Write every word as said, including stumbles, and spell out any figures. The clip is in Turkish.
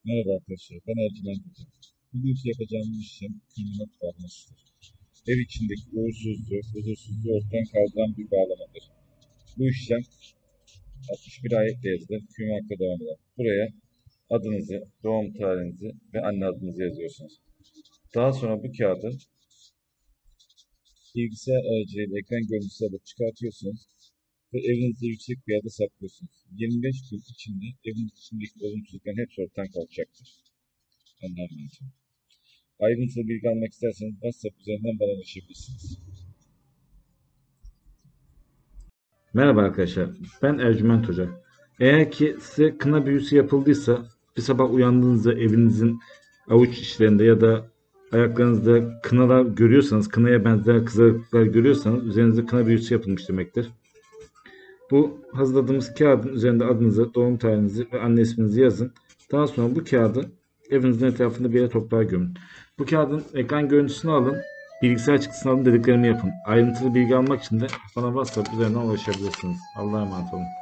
Merhaba arkadaşlar, ben Ercüment Hoca. Bugünkü yapacağımız işlem kriminal bağlamasıdır. Ev içindeki uğursuzluğu, huzursuzluğu ortadan kaldıran bir bağlamadır. Bu işlem altmış bir ayetle yazılır, hüküm hakkı devam eder. Buraya adınızı, doğum tarihinizi ve anne adınızı yazıyorsunuz. Daha sonra bu kağıdı bilgisayar aracılığıyla ekran görüntüsü alıp çıkartıyorsunuz ve evinizde yüksek bir yerde saklıyorsunuz. yirmi beş gün içinde eviniz içindeki olumsuzlukların hepsi ortadan kalkacaktır. Allah'a emanet olun. Ayrıntılı bilgi almak isterseniz WhatsApp üzerinden bana ulaşabilirsiniz. Merhaba arkadaşlar, ben Ercüment Hoca. Eğer ki size kına büyüsü yapıldıysa, bir sabah uyandığınızda evinizin avuç içlerinde ya da ayaklarınızda kınalar görüyorsanız, kınaya benzer kızarıklıklar görüyorsanız üzerinizde kına büyüsü yapılmış demektir. Bu hazırladığımız kağıdın üzerinde adınızı, doğum tarihinizi ve anne isminizi yazın. Daha sonra bu kağıdı evinizin etrafında bir yere toprağa gömün. Bu kağıdın ekran görüntüsünü alın, bilgisayar çıktısını alın, dediklerimi yapın. Ayrıntılı bilgi almak için de bana WhatsApp üzerinden ulaşabilirsiniz. Allah'a emanet olun.